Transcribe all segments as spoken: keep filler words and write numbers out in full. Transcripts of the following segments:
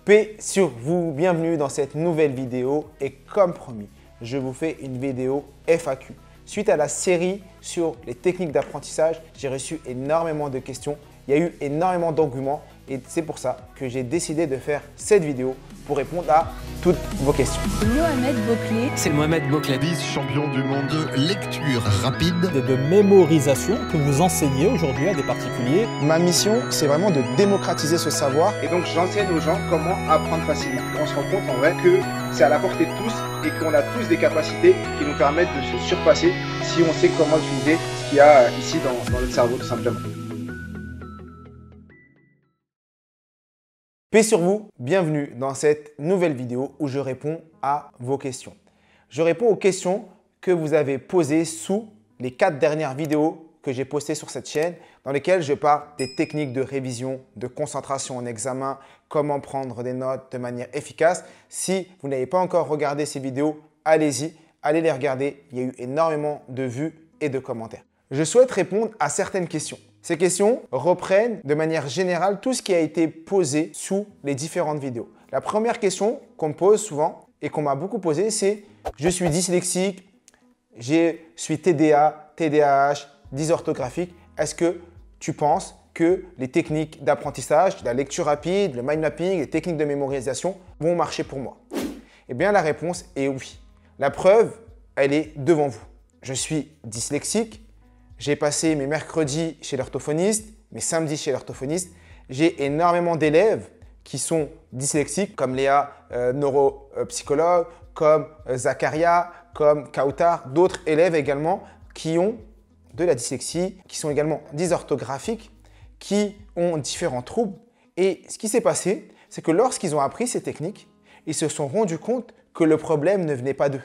Paix sur vous, bienvenue dans cette nouvelle vidéo et comme promis, je vous fais une vidéo F A Q. Suite à la série sur les techniques d'apprentissage, j'ai reçu énormément de questions, il y a eu énormément d'engouement et c'est pour ça que j'ai décidé de faire cette vidéo pour répondre à toutes vos questions. Mohamed Bouclé. C'est Mohamed Bouclé. Vice-champion du monde de lecture rapide. De, de mémorisation que vous enseignez aujourd'hui à des particuliers. Ma mission, c'est vraiment de démocratiser ce savoir. Et donc, j'enseigne aux gens comment apprendre facilement. On se rend compte en vrai que c'est à la portée de tous et qu'on a tous des capacités qui nous permettent de se surpasser si on sait comment utiliser ce qu'il y a ici dans, dans notre cerveau, tout simplement. Paix sur vous, bienvenue dans cette nouvelle vidéo où je réponds à vos questions. Je réponds aux questions que vous avez posées sous les quatre dernières vidéos que j'ai postées sur cette chaîne dans lesquelles je parle des techniques de révision, de concentration en examen, comment prendre des notes de manière efficace. Si vous n'avez pas encore regardé ces vidéos, allez-y, allez les regarder. Il y a eu énormément de vues et de commentaires. Je souhaite répondre à certaines questions. Ces questions reprennent de manière générale tout ce qui a été posé sous les différentes vidéos. La première question qu'on me pose souvent et qu'on m'a beaucoup posée, c'est « Je suis dyslexique, je suis T D A, T D A H, dysorthographique. Est-ce que tu penses que les techniques d'apprentissage, la lecture rapide, le mind mapping, les techniques de mémorisation vont marcher pour moi ?» Eh bien, la réponse est oui. La preuve, elle est devant vous. Je suis dyslexique. J'ai passé mes mercredis chez l'orthophoniste, mes samedis chez l'orthophoniste. J'ai énormément d'élèves qui sont dyslexiques, comme Léa, euh, neuropsychologue, comme euh, Zakaria, comme Kautar, d'autres élèves également qui ont de la dyslexie, qui sont également dysorthographiques, qui ont différents troubles. Et ce qui s'est passé, c'est que lorsqu'ils ont appris ces techniques, ils se sont rendus compte que le problème ne venait pas d'eux,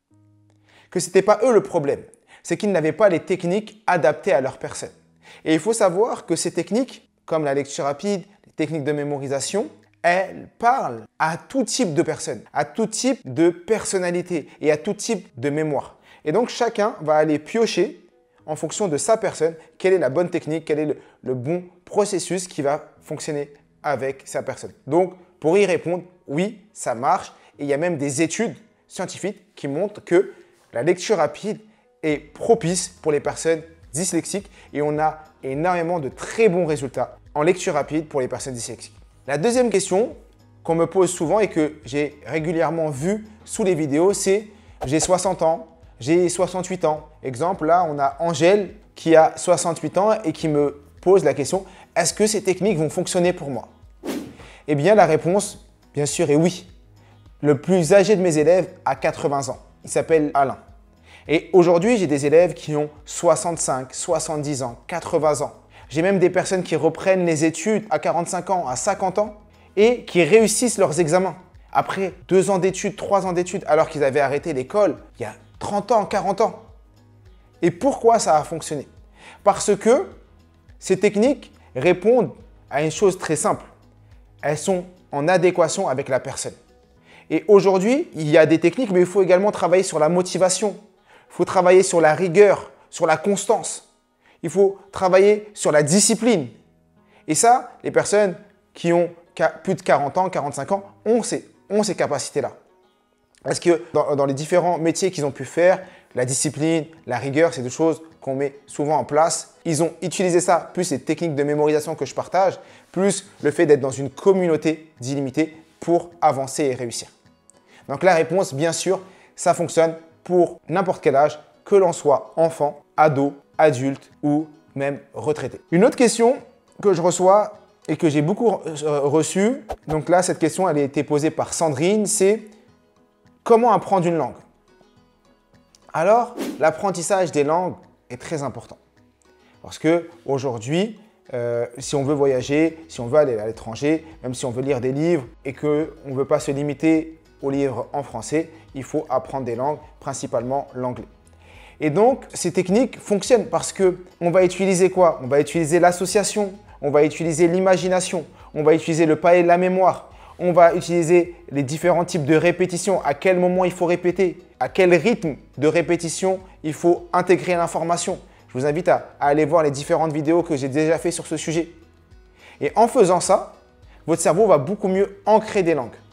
que ce n'était pas eux le problème. C'est qu'ils n'avaient pas les techniques adaptées à leur personne. Et il faut savoir que ces techniques, comme la lecture rapide, les techniques de mémorisation, elles parlent à tout type de personnes, à tout type de personnalité et à tout type de mémoire. Et donc, chacun va aller piocher en fonction de sa personne, quelle est la bonne technique, quel est le, le bon processus qui va fonctionner avec sa personne. Donc, pour y répondre, oui, ça marche. Et il y a même des études scientifiques qui montrent que la lecture rapide est propice pour les personnes dyslexiques et on a énormément de très bons résultats en lecture rapide pour les personnes dyslexiques. La deuxième question qu'on me pose souvent et que j'ai régulièrement vue sous les vidéos, c'est « j'ai soixante ans, j'ai soixante-huit ans ». Exemple, là, on a Angèle qui a soixante-huit ans et qui me pose la question « est-ce que ces techniques vont fonctionner pour moi ?» Eh bien, la réponse, bien sûr, est oui. Le plus âgé de mes élèves a quatre-vingts ans. Il s'appelle Alain. Et aujourd'hui, j'ai des élèves qui ont soixante-cinq, soixante-dix ans, quatre-vingts ans. J'ai même des personnes qui reprennent les études à quarante-cinq ans, à cinquante ans et qui réussissent leurs examens. Après deux ans d'études, trois ans d'études, alors qu'ils avaient arrêté l'école il y a trente ans, quarante ans. Et pourquoi ça a fonctionné? Parce que ces techniques répondent à une chose très simple. Elles sont en adéquation avec la personne. Et aujourd'hui, il y a des techniques, mais il faut également travailler sur la motivation. Il faut travailler sur la rigueur, sur la constance. Il faut travailler sur la discipline. Et ça, les personnes qui ont plus de quarante ans, quarante-cinq ans ont ces, ont ces capacités-là. Parce que dans, dans les différents métiers qu'ils ont pu faire, la discipline, la rigueur, c'est des choses qu'on met souvent en place. Ils ont utilisé ça, plus les techniques de mémorisation que je partage, plus le fait d'être dans une communauté d'illimités pour avancer et réussir. Donc la réponse, bien sûr, ça fonctionne pour n'importe quel âge, que l'on soit enfant, ado, adulte ou même retraité. Une autre question que je reçois et que j'ai beaucoup reçue, donc là, cette question, elle a été posée par Sandrine, c'est comment apprendre une langue? Alors, l'apprentissage des langues est très important. Parce qu'aujourd'hui, euh, si on veut voyager, si on veut aller à l'étranger, même si on veut lire des livres et qu'on ne veut pas se limiter aux livres en français, il faut apprendre des langues, principalement l'anglais. Et donc, ces techniques fonctionnent parce qu'on va utiliser quoi? On va utiliser l'association, on va utiliser l'imagination, on va utiliser le palais de la mémoire, on va utiliser les différents types de répétitions, à quel moment il faut répéter, à quel rythme de répétition il faut intégrer l'information. Je vous invite à, à aller voir les différentes vidéos que j'ai déjà faites sur ce sujet. Et en faisant ça, votre cerveau va beaucoup mieux ancrer des langues.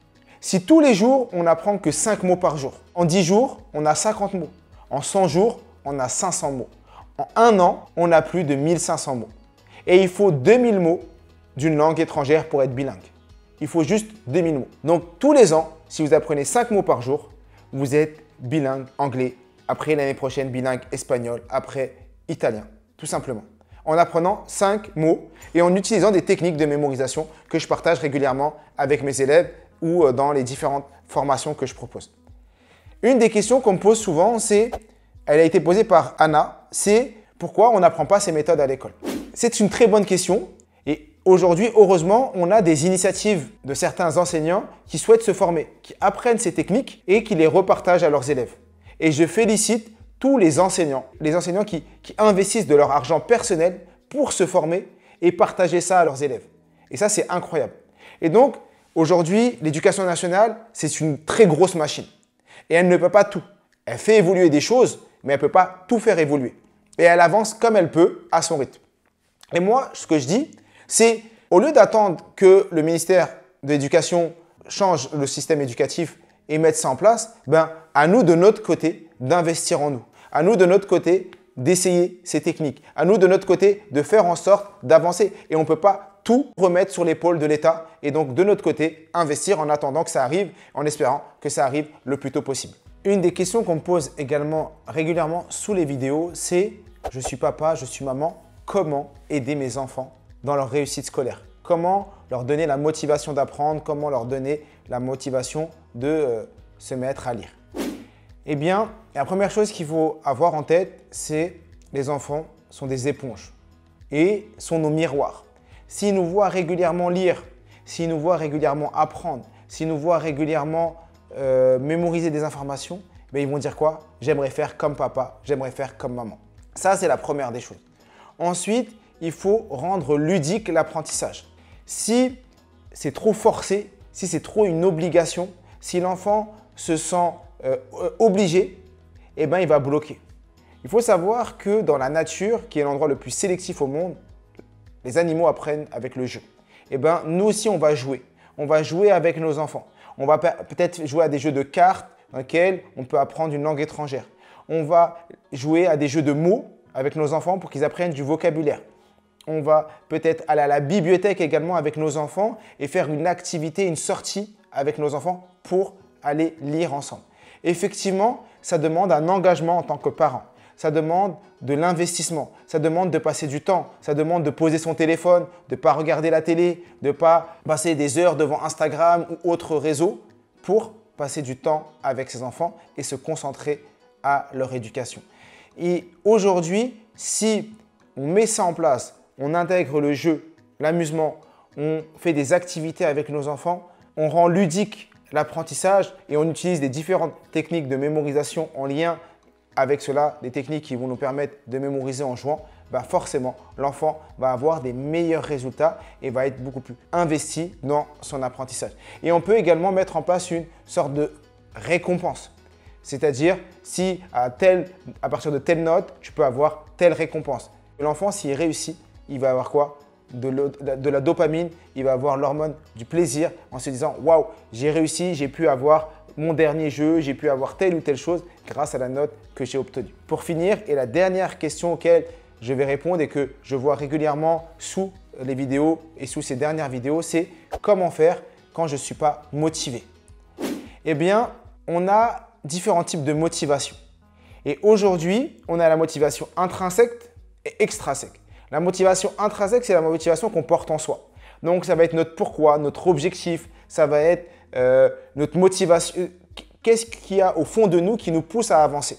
Si tous les jours, on n'apprend que cinq mots par jour, en dix jours, on a cinquante mots. En cent jours, on a cinq cents mots. En un an, on a plus de mille cinq cents mots. Et il faut deux mille mots d'une langue étrangère pour être bilingue. Il faut juste deux mille mots. Donc, tous les ans, si vous apprenez cinq mots par jour, vous êtes bilingue anglais. Après, l'année prochaine, bilingue espagnol. Après, italien, tout simplement. En apprenant cinq mots et en utilisant des techniques de mémorisation que je partage régulièrement avec mes élèves ou dans les différentes formations que je propose. Une des questions qu'on me pose souvent, c'est, elle a été posée par Anna, c'est pourquoi on n'apprend pas ces méthodes à l'école? C'est une très bonne question et aujourd'hui, heureusement, on a des initiatives de certains enseignants qui souhaitent se former, qui apprennent ces techniques et qui les repartagent à leurs élèves. Et je félicite tous les enseignants, les enseignants qui, qui investissent de leur argent personnel pour se former et partager ça à leurs élèves. Et ça, c'est incroyable. Et donc, aujourd'hui, l'éducation nationale, c'est une très grosse machine. Et elle ne peut pas tout. Elle fait évoluer des choses, mais elle ne peut pas tout faire évoluer. Et elle avance comme elle peut, à son rythme. Et moi, ce que je dis, c'est au lieu d'attendre que le ministère de l'Éducation change le système éducatif et mette ça en place, ben, à nous, de notre côté, d'investir en nous. À nous, de notre côté, d'essayer ces techniques. À nous, de notre côté, de faire en sorte d'avancer. Et on ne peut pas tout remettre sur l'épaule de l'État. Et donc, de notre côté, investir en attendant que ça arrive, en espérant que ça arrive le plus tôt possible. Une des questions qu'on me pose également régulièrement sous les vidéos, c'est « Je suis papa, je suis maman, comment aider mes enfants dans leur réussite scolaire? Comment leur donner la motivation d'apprendre? Comment leur donner la motivation de euh, se mettre à lire ?» Eh bien, la première chose qu'il faut avoir en tête, c'est les enfants sont des éponges et sont nos miroirs. S'ils nous voient régulièrement lire, s'ils nous voient régulièrement apprendre, s'ils nous voient régulièrement euh, mémoriser des informations, ben ils vont dire quoi? J'aimerais faire comme papa, j'aimerais faire comme maman. Ça, c'est la première des choses. Ensuite, il faut rendre ludique l'apprentissage. Si c'est trop forcé, si c'est trop une obligation, si l'enfant se sent euh, obligé, eh ben, il va bloquer. Il faut savoir que dans la nature, qui est l'endroit le plus sélectif au monde, les animaux apprennent avec le jeu. Eh ben, nous aussi, on va jouer. On va jouer avec nos enfants. On va peut-être jouer à des jeux de cartes dans lesquels on peut apprendre une langue étrangère. On va jouer à des jeux de mots avec nos enfants pour qu'ils apprennent du vocabulaire. On va peut-être aller à la bibliothèque également avec nos enfants et faire une activité, une sortie avec nos enfants pour aller lire ensemble. Effectivement, ça demande un engagement en tant que parent. Ça demande de l'investissement. Ça demande de passer du temps. Ça demande de poser son téléphone, de ne pas regarder la télé, de ne pas passer des heures devant Instagram ou autres réseaux pour passer du temps avec ses enfants et se concentrer à leur éducation. Et aujourd'hui, si on met ça en place, on intègre le jeu, l'amusement, on fait des activités avec nos enfants, on rend ludique l'apprentissage et on utilise des différentes techniques de mémorisation en lien avec cela, des techniques qui vont nous permettre de mémoriser en jouant, bah forcément, l'enfant va avoir des meilleurs résultats et va être beaucoup plus investi dans son apprentissage. Et on peut également mettre en place une sorte de récompense. C'est-à-dire, si à, tel, à partir de telle note, tu peux avoir telle récompense. L'enfant, s'il réussit, il va avoir quoi? De, le, de la dopamine, il va avoir l'hormone du plaisir en se disant « Waouh, j'ai réussi, j'ai pu avoir mon dernier jeu, j'ai pu avoir telle ou telle chose grâce à la note que j'ai obtenue. » Pour finir, et la dernière question auquel je vais répondre et que je vois régulièrement sous les vidéos et sous ces dernières vidéos, c'est comment faire quand je ne suis pas motivé? Eh bien, on a différents types de motivation. Et aujourd'hui, on a la motivation intrinsèque et extrinsèque. La motivation intrinsèque, c'est la motivation qu'on porte en soi. Donc, ça va être notre pourquoi, notre objectif, ça va être euh, notre motivation. Qu'est-ce qu'il y a au fond de nous qui nous pousse à avancer?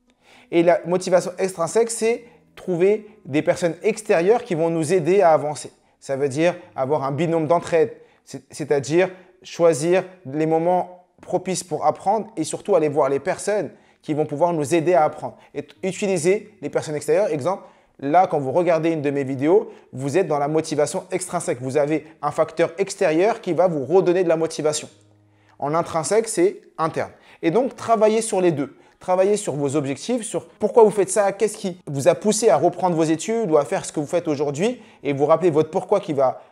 Et la motivation extrinsèque, c'est trouver des personnes extérieures qui vont nous aider à avancer. Ça veut dire avoir un binôme d'entraide, c'est-à-dire choisir les moments propices pour apprendre et surtout aller voir les personnes qui vont pouvoir nous aider à apprendre. Et utiliser les personnes extérieures, exemple, là, quand vous regardez une de mes vidéos, vous êtes dans la motivation extrinsèque. Vous avez un facteur extérieur qui va vous redonner de la motivation. En intrinsèque, c'est interne. Et donc, travaillez sur les deux. Travaillez sur vos objectifs, sur pourquoi vous faites ça, qu'est-ce qui vous a poussé à reprendre vos études ou à faire ce que vous faites aujourd'hui et vous rappelez votre pourquoi qui va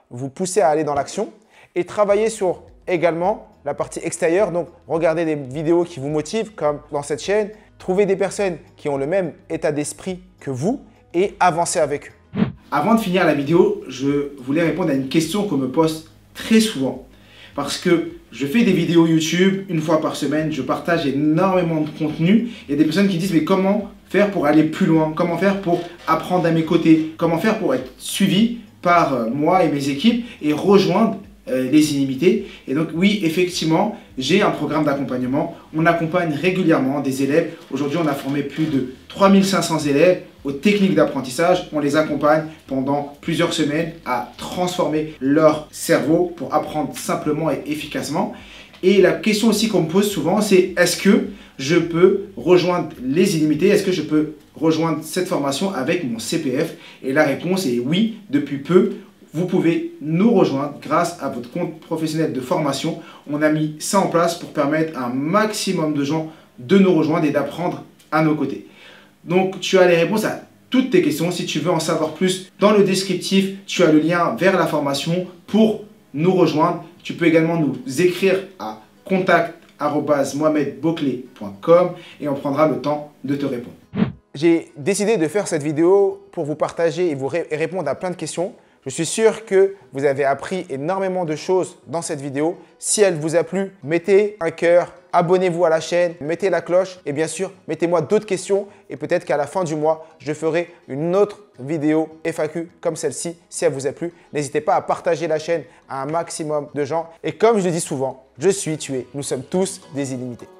vous pousser à aller dans l'action et travailler sur également la partie extérieure. Donc, regardez des vidéos qui vous motivent comme dans cette chaîne. Trouvez des personnes qui ont le même état d'esprit que vous et avancez avec eux. Avant de finir la vidéo, je voulais répondre à une question qu'on me pose très souvent. Parce que je fais des vidéos YouTube une fois par semaine, je partage énormément de contenu. Il y a des personnes qui disent mais comment faire pour aller plus loin? Comment faire pour apprendre à mes côtés? Comment faire pour être suivi par moi et mes équipes et rejoindre euh, les illimités? Et donc oui, effectivement, j'ai un programme d'accompagnement. On accompagne régulièrement des élèves. Aujourd'hui, on a formé plus de trois mille cinq cents élèves aux techniques d'apprentissage. On les accompagne pendant plusieurs semaines à transformer leur cerveau pour apprendre simplement et efficacement. Et la question aussi qu'on me pose souvent, c'est est-ce que je peux rejoindre les illimités? Est-ce que je peux rejoindre cette formation avec mon C P F? Et la réponse est oui, depuis peu. Vous pouvez nous rejoindre grâce à votre compte professionnel de formation. On a mis ça en place pour permettre à un maximum de gens de nous rejoindre et d'apprendre à nos côtés. Donc, tu as les réponses à toutes tes questions. Si tu veux en savoir plus, dans le descriptif, tu as le lien vers la formation pour nous rejoindre. Tu peux également nous écrire à contact arobase mohamed bouclé point com et on prendra le temps de te répondre. J'ai décidé de faire cette vidéo pour vous partager et vous ré- et répondre à plein de questions. Je suis sûr que vous avez appris énormément de choses dans cette vidéo. Si elle vous a plu, mettez un cœur, abonnez-vous à la chaîne, mettez la cloche et bien sûr, mettez-moi d'autres questions et peut-être qu'à la fin du mois, je ferai une autre vidéo F A Q comme celle-ci si elle vous a plu. N'hésitez pas à partager la chaîne à un maximum de gens. Et comme je le dis souvent, je suis tué. Nous sommes tous des illimités.